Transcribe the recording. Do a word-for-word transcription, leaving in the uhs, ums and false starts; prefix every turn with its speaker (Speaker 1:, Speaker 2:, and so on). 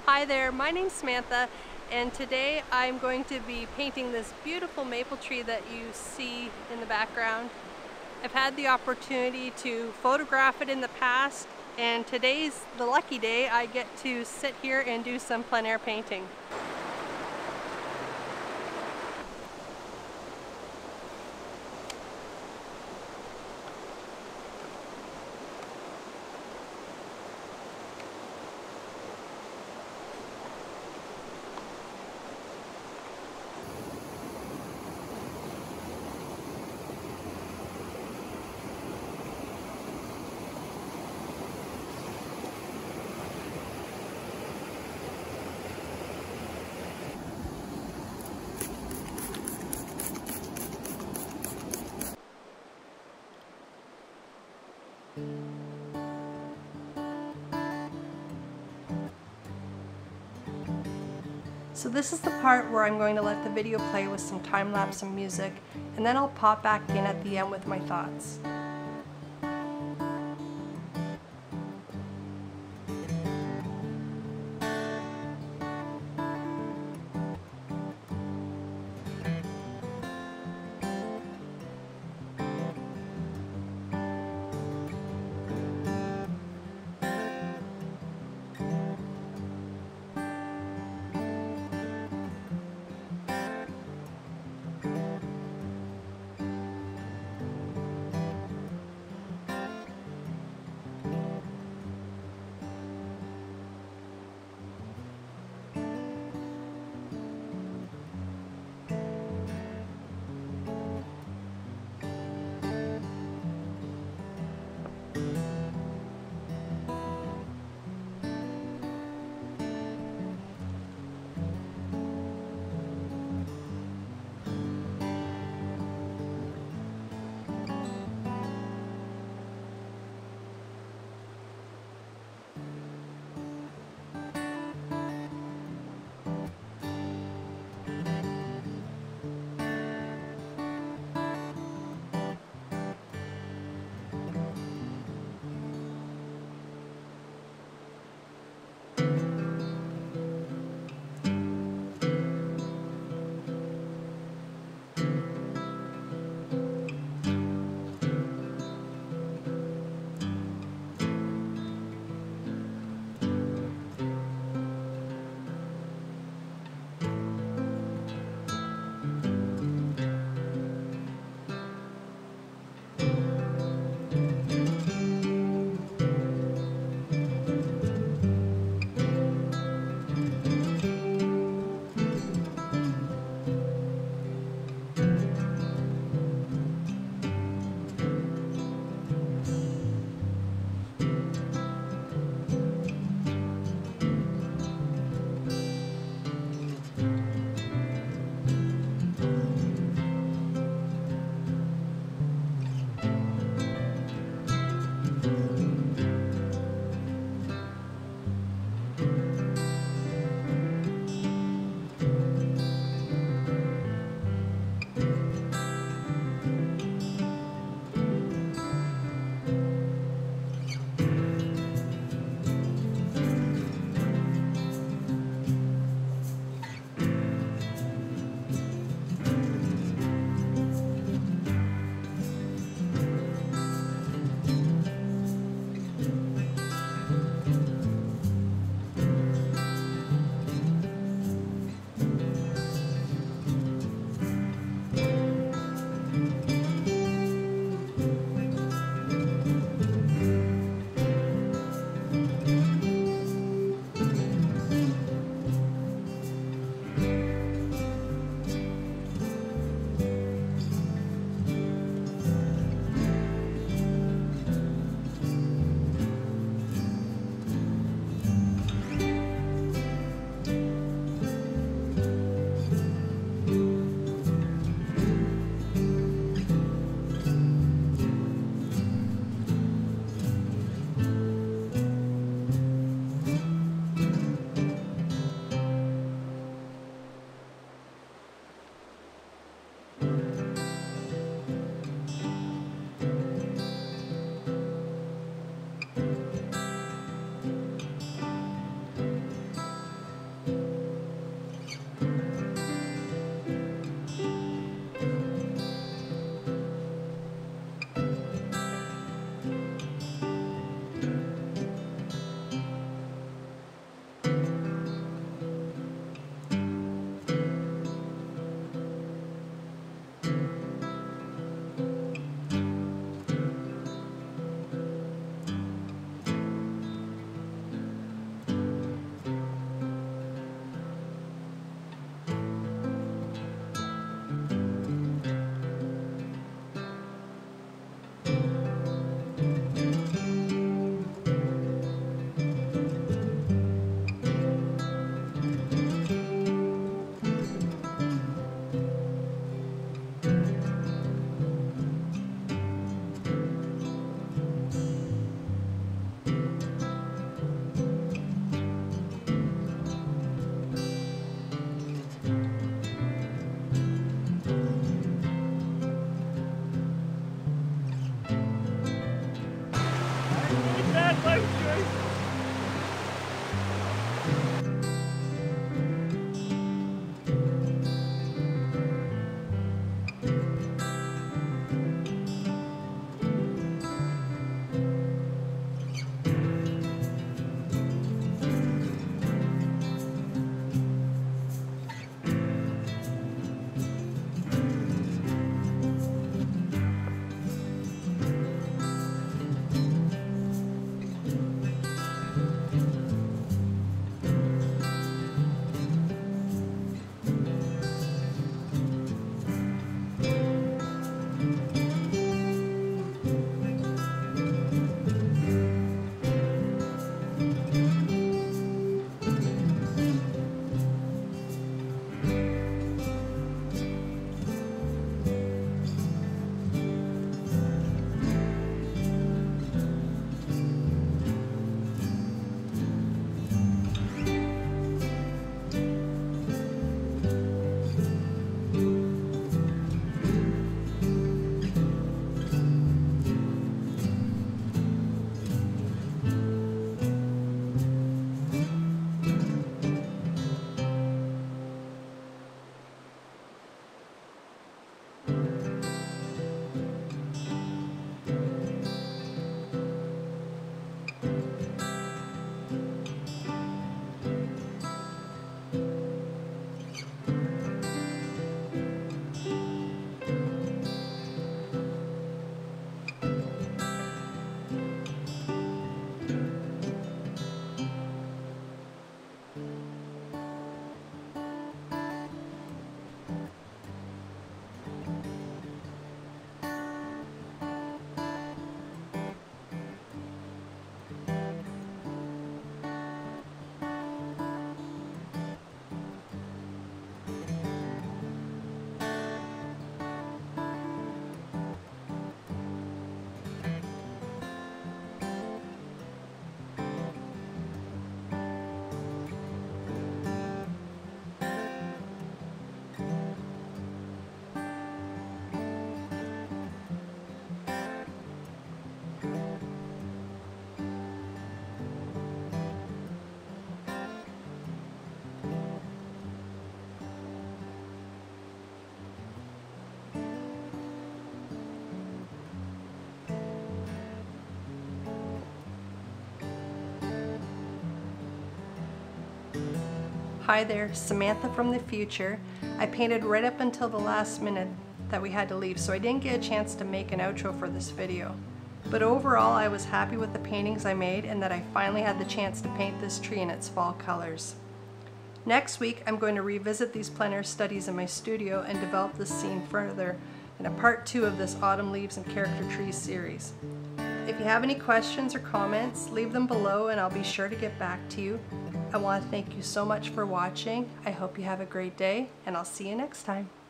Speaker 1: Hi there, my name's Samantha, and today I'm going to be painting this beautiful maple tree that you see in the background. I've had the opportunity to photograph it in the past, and today's the lucky day I get to sit here and do some plein air painting. So this is the part where I'm going to let the video play with some time-lapse and music, and then I'll pop back in at the end with my thoughts. Hi there, Samantha from the future. I painted right up until the last minute that we had to leave, so I didn't get a chance to make an outro for this video. But overall, I was happy with the paintings I made and that I finally had the chance to paint this tree in its fall colors. Next week, I'm going to revisit these plein air studies in my studio and develop this scene further in a part two of this Autumn Leaves and Character Trees series. If you have any questions or comments, leave them below and I'll be sure to get back to you. I want to thank you so much for watching. I hope you have a great day, and I'll see you next time.